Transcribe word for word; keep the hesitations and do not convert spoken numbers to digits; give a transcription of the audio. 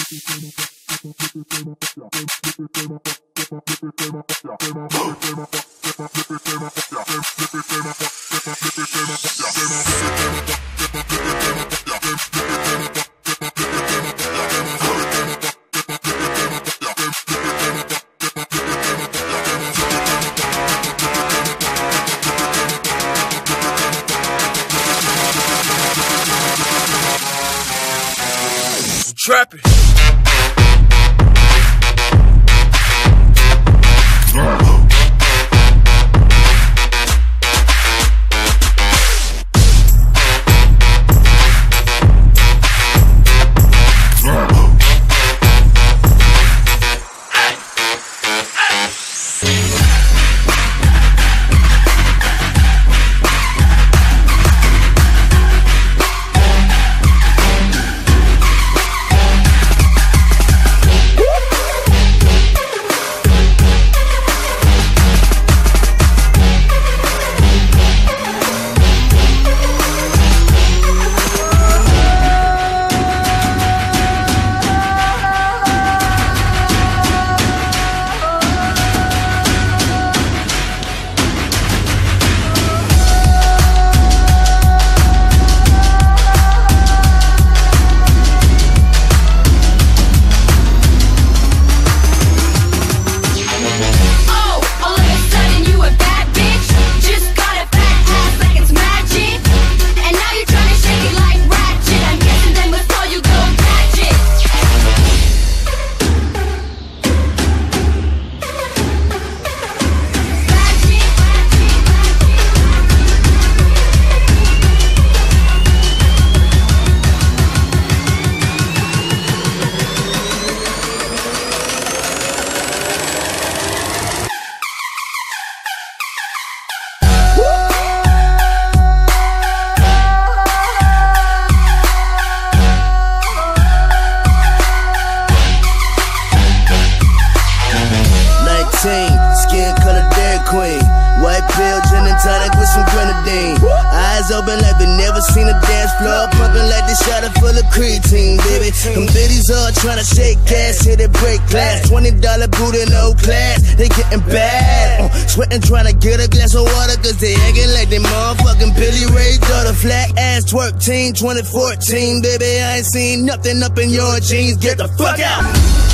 Trapping. Skin color Dairy Queen, white pill, gin and tonic with some grenadine. Eyes open like they never seen a dance floor, pumping like they shot it full of creatine, baby. Them biddies all tryna shake ass, hit it break glass. Twenty dollar booty, no class, they getting bad. Uh, sweating tryna get a glass of water, cause they acting like they motherfucking Billy Ray daughter. Flat ass twerk team, twenty fourteen, baby. I ain't seen nothing up in your jeans. Get the fuck out.